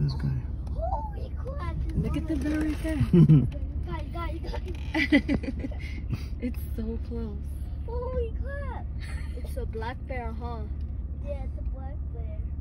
this guy. Holy crap. Look at the bear right there. Guys. It's so close. Holy crap. It's a black bear, huh? Yeah, it's a black bear.